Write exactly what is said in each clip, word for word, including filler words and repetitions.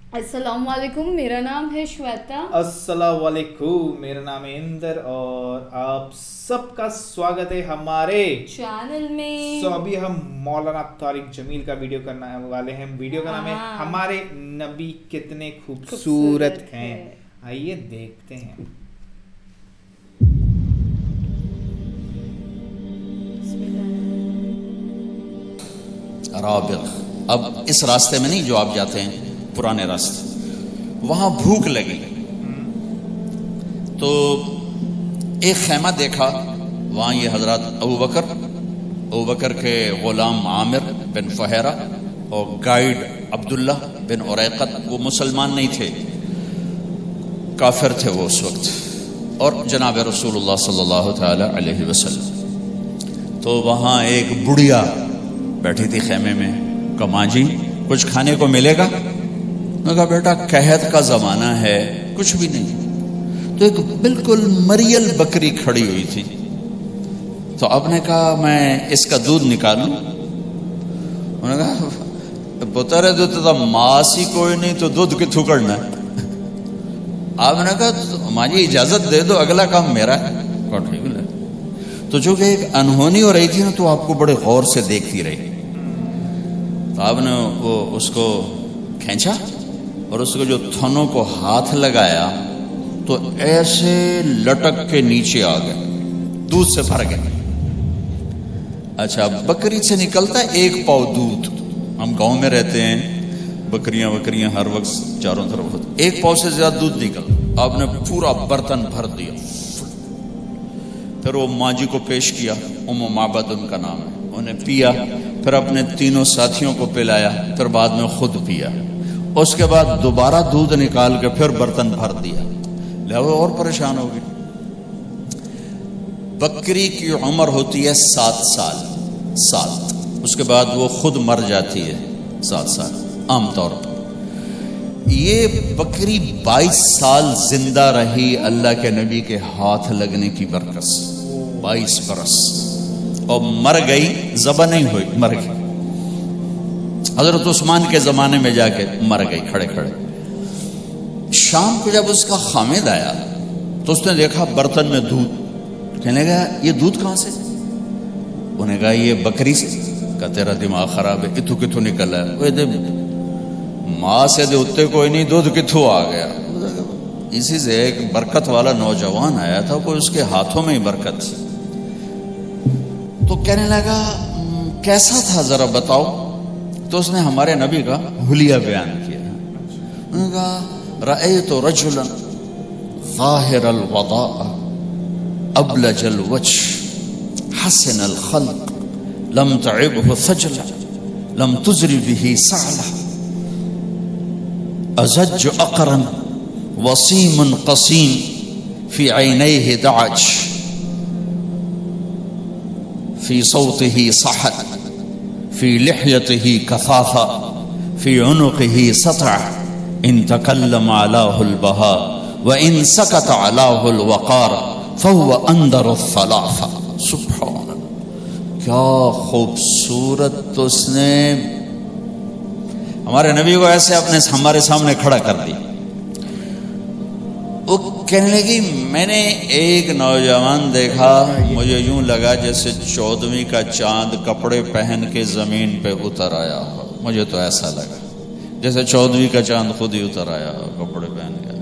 السلام علیکم، میرا نام ہے شویتا۔ السلام علیکم، میرا نام ہے اندر اور آپ سب کا سواگت ہے ہمارے چینل میں۔ سو ابھی ہم مولانا طارق جمیل کا ویڈیو کرنا والے ہیں۔ ویڈیو کا نام ہے ہمارے نبی کتنے خوبصورت ہیں۔ آئیے دیکھتے ہیں۔ رابغ، اب اس راستے میں نہیں جو آپ جاتے ہیں، پرانے راستے، وہاں بھوک لگی تو ایک خیمہ دیکھا، وہاں یہ حضرات ابو بکر ابو بکر کے غلام عامر بن فہیرہ اور گائیڈ عبداللہ بن عریقت، وہ مسلمان نہیں تھے، کافر تھے وہ اس وقت، اور جناب رسول اللہ صلی اللہ تعالی علیہ وسلم۔ تو وہاں ایک بڑھیا بیٹھی تھی خیمے میں، کہا ماں جی کچھ کھانے کو ملے گا؟ میں کہا بیٹا قحط کا زمانہ ہے، کچھ بھی نہیں۔ تو ایک بالکل مریل بکری کھڑی ہوئی تھی، تو آپ نے کہا میں اس کا دودھ نکالوں؟ انہوں نے کہا پتر ہے تو ماس ہی کوئی نہیں تو دودھ کتوں کرنا ہے؟ آپ نے کہا ماں جی اجازت دے دو، اگلا کام میرا ہے۔ ٹھیک ہے۔ تو جو کہ ایک انہونی ہو رہی تھی نا، تو آپ کو بڑے غور سے دیکھتی رہی، تو آپ نے وہ اس کو کھینچا اور اس کو جو تھنوں کو ہاتھ لگایا تو ایسے لٹک کے نیچے آ گئے، دودھ سے بھر گئے۔ اچھا، بکری سے نکلتا ہے ایک پاؤ دودھ، ہم گاؤں میں رہتے ہیں، بکریاں بکریاں ہر وقت چاروں طرف ہوتی، ایک پاؤ سے زیادہ دودھ نکل، آپ نے پورا برتن بھر دیا، پھر وہ ماں جی کو پیش کیا، ام معبد ان کا نام ہے، انہیں پیا، پھر اپنے تینوں ساتھیوں کو پلایا، پھر بعد میں خود پیا، اس کے بعد دوبارہ دودھ نکال کے پھر برتن بھر دیا، لہذا اور پریشان ہو گئی۔ بکری کی عمر ہوتی ہے سات سال سات اس کے بعد وہ خود مر جاتی ہے، سات سال عام طور پر۔ یہ بکری بائیس سال زندہ رہی اللہ کے نبی کے ہاتھ لگنے کی برکت سے، بائیس برس، اور مر گئی، ذبح نہیں ہوئی، مر گئی۔ حضرت عثمان کے زمانے میں جا کے مر گئی کھڑے کھڑے۔ شام کو جب اس کا خامد آیا تو اس نے دیکھا برتن میں دودھ، کہنے لگا یہ دودھ کہاں سے؟ انہیں کہا یہ بکری سے۔ کہا تیرا دماغ خراب ہے، اتو کتوں نکل ہے؟ وہ دے ماں سے دے اتے کوئی نہیں، دودھ کتوں آ گیا؟ اسی سے ایک برکت والا نوجوان آیا تھا، کوئی اس کے ہاتھوں میں ہی برکت تھی۔ تو کہنے لگا کیسا تھا ذرا بتاؤ؟ تو اس نے ہمارے نبی کا حلیہ بیان کیا۔ انہوں نے کہا رأیت رجلا ظاہر الوضاء ابلج الوجه حسن الخلق لم تعبه ثجلة لم تزر به سعلة ازج اقرن وسيم قصيم في عينيه دعج في صوته صحن في لحيته كثافة في عنقه سطع ان تكلم علاه البهاء وان سكت علاه الوقار فهو اندر الثلاثة۔ سبحان اللہ، کیا خوبصورت اس نے ہمارے نبی کو ایسے اپنے ہمارے سامنے کھڑا کر دی۔ وہ کہنے لگی میں نے ایک نوجوان دیکھا، مجھے یوں لگا جیسے چودھویں کا چاند کپڑے پہن کے زمین پہ اتر آیا ہو، مجھے تو ایسا لگا جیسے چودھویں کا چاند خود ہی اتر آیا ہو کپڑے پہن کے،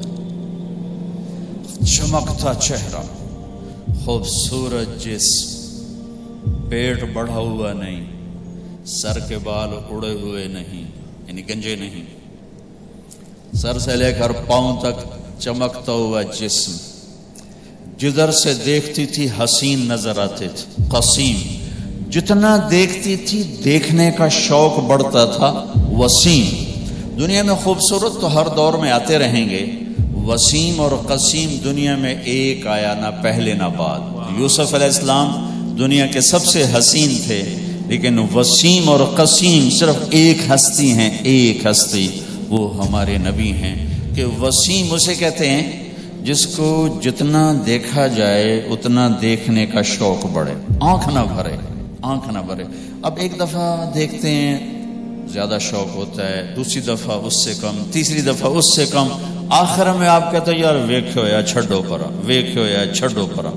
چمکتا چہرہ، خوبصورت جسم، پیٹ بڑھا ہوا نہیں، سر کے بال اڑے ہوئے نہیں، یعنی گنجے نہیں، سر سے لے کر پاؤں تک چمکتا ہوا جسم، جدھر سے دیکھتی تھی حسین نظر آتے تھے، قسیم، جتنا دیکھتی تھی دیکھنے کا شوق بڑھتا تھا، وسیم۔ دنیا میں خوبصورت تو ہر دور میں آتے رہیں گے، وسیم اور قسیم دنیا میں ایک آیا، نہ پہلے نہ بعد۔ یوسف علیہ السلام دنیا کے سب سے حسین تھے، لیکن وسیم اور قسیم صرف ایک ہستی ہیں، ایک ہستی، وہ ہمارے نبی ہیں۔ کہ وسیم اسے کہتے ہیں جس کو جتنا دیکھا جائے اتنا دیکھنے کا شوق بڑھے، آنکھ نہ بھرے، آنکھ نہ بھرے۔ اب ایک دفعہ دیکھتے ہیں زیادہ شوق ہوتا ہے، دوسری دفعہ اس سے کم، تیسری دفعہ اس سے کم، آخر میں آپ کہتے ہیں یار ویکھو یا چھڈو پرا، ویکھو یا چھڈو پرا۔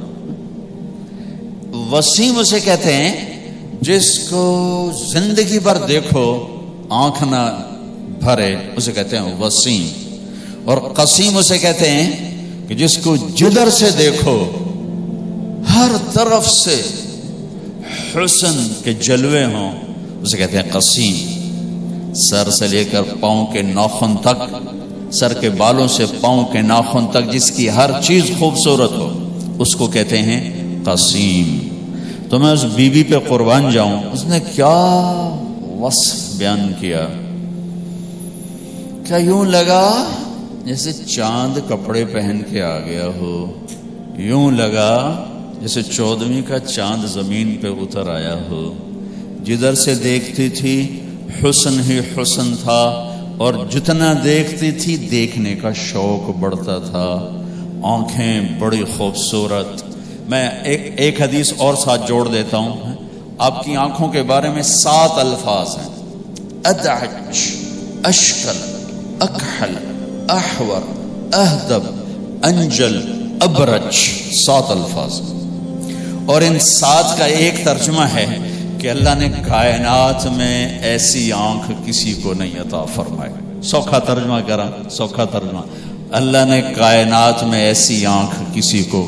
وسیم اسے کہتے ہیں جس کو زندگی بھر دیکھو آنکھ نہ بھرے، اسے کہتے ہیں وسیم۔ اور قسیم اسے کہتے ہیں کہ جس کو جدھر سے دیکھو ہر طرف سے حسن کے جلوے ہوں، اسے کہتے ہیں قسیم۔ سر سے لے کر پاؤں کے ناخن تک، سر کے بالوں سے پاؤں کے ناخن تک جس کی ہر چیز خوبصورت ہو، اس کو کہتے ہیں قسیم۔ تو میں اس بی بی پہ قربان جاؤں، اس نے کیا وصف بیان کیا، کیا یوں لگا جیسے چاند کپڑے پہن کے آ گیا ہو، یوں لگا جیسے چودھویں کا چاند زمین پہ اتر آیا ہو۔ جدھر سے دیکھتی تھی حسن ہی حسن تھا، اور جتنا دیکھتی تھی دیکھنے کا شوق بڑھتا تھا، آنکھیں بڑی خوبصورت۔ میں ایک ایک حدیث اور ساتھ جوڑ دیتا ہوں، آپ کی آنکھوں کے بارے میں سات الفاظ ہیں، ادعج، اشکل، اکحل، احور، اہدب، انجل، ابرج، سات الفاظ، اور ان سات کا ایک ترجمہ ہے کہ اللہ نے کائنات میں ایسی آنکھ کسی کو نہیں عطا فرمائی۔ سوکھا ترجمہ کرا، سوکھا ترجمہ، اللہ نے کائنات میں ایسی آنکھ کسی کو،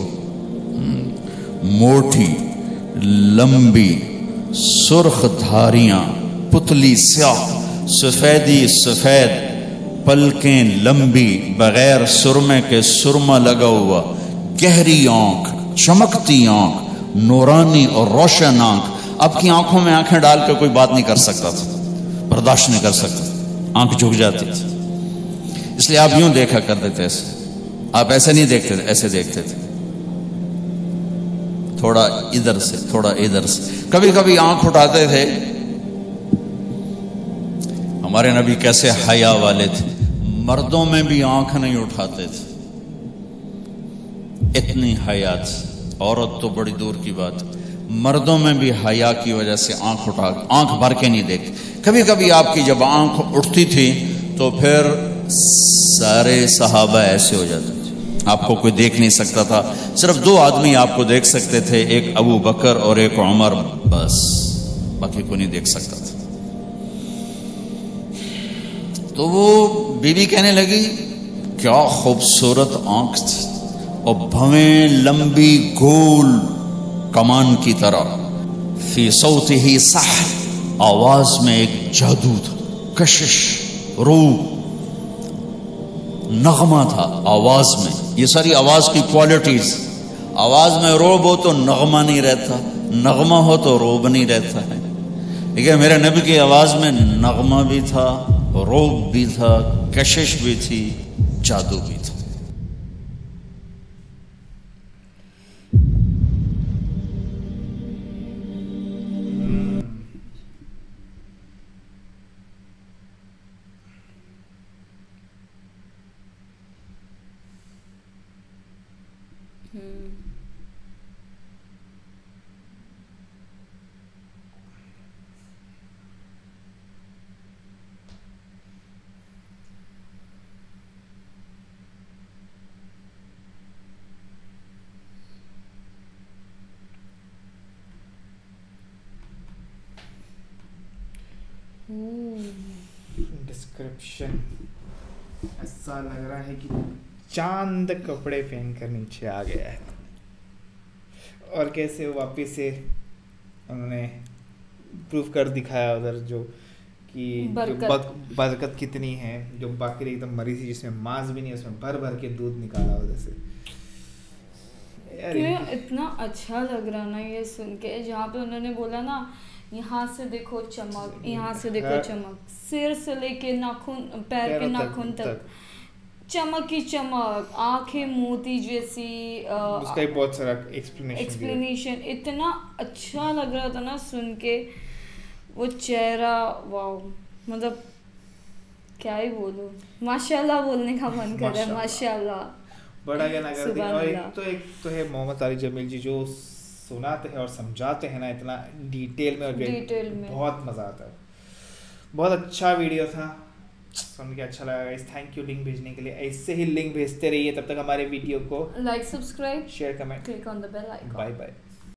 موٹی، لمبی، سرخ دھاریاں، پتلی سیاہ، سفیدی سفید، پلکیں لمبی، بغیر سرمے کے سرما لگا ہوا، گہری آنکھ، چمکتی آنکھ، نورانی اور روشن آنکھ۔ آپ کی آنکھوں میں آنکھیں ڈال کے کوئی بات نہیں کر سکتا تھا، برداشت نہیں کر سکتا تھا، آنکھ جھک جاتی تھی۔ اس لیے آپ یوں دیکھا کرتے تھے، ایسے آپ ایسے نہیں دیکھتے تھے، ایسے دیکھتے تھے، تھوڑا ادھر سے تھوڑا ادھر سے۔ کبھی کبھی آنکھ اٹھاتے تھے، ہمارے نبی کیسے حیا والے تھے، مردوں میں بھی آنکھ نہیں اٹھاتے تھے، اتنی حیا تھی۔ عورت تو بڑی دور کی بات، مردوں میں بھی حیا کی وجہ سے آنکھ اٹھا آنکھ بھر کے نہیں دیکھتے۔ کبھی کبھی آپ کی جب آنکھ اٹھتی تھی تو پھر سارے صحابہ ایسے ہو جاتے تھے، آپ کو کوئی دیکھ نہیں سکتا تھا، صرف دو آدمی آپ کو دیکھ سکتے تھے، ایک ابو بکر اور ایک عمر، بس باقی کو نہیں دیکھ سکتا تھا۔ تو وہ بی بی کہنے لگی کیا خوبصورت آنکھ تھی، اور بھویں لمبی گول کمان کی طرح، فی صوتہ سحر، آواز میں ایک جادو تھا، کشش، روح، نغمہ تھا آواز میں۔ یہ ساری آواز کی کوالٹیز، آواز میں روب ہو تو نغمہ نہیں رہتا، نغمہ ہو تو روب نہیں رہتا ہے، لیکن میرے نبی کی آواز میں نغمہ بھی تھا، روب بھی تھا، کشش بھی تھی، جادو بھی تھا۔ ڈسکرپشن ایسا لگ رہا ہے کہ چاند کپڑے پہن کر نیچے آ گیا ہے، اور کیسے واپس سے انہوں نے پروف کر دکھایا ادھر جو کہ برکت کتنی ہے، جو باقی ایک دم مری تھی جس میں ماس بھی نہیں، اس میں بھر بھر کے دودھ نکالا ادھر سے۔ اتنا اچھا لگ رہا نا یہ سن کے، جہاں پہ انہوں نے بولا نا یہاں سے دیکھو چمک، یہاں سے دیکھو چمک، سر سے لے کے ناخن، پیر کے ناخن تک چمک ہی چمک، آنکھیں موتی جیسی، اس کا بہت سارا ایکسپلینیشن، اتنا اچھا لگ رہا تھا نا سن کے وہ چہرہ، واو، مطلب کیا ہی بولوں، ماشاء اللہ بولنے کا من کر رہا ہے، ماشاء اللہ، بڑا گانا کرتے ہیں۔ اور ایک تو ایک تو ہے محمد طارق جمیل جی، جو سناتے ہیں اور سمجھاتے ہیں نا اتنا ڈیٹیل میں، اور بہت مزہ آتا ہے، بہت اچھا ویڈیو تھا, سن کے اچھا لگا گائز. تھینک یو لنک بھیجنے کے لیے. ایسے ہی لنک بھیجتے رہیے, تب تک ہمارے ویڈیو کو like, subscribe, share, comment, click on the bell icon. Bye bye.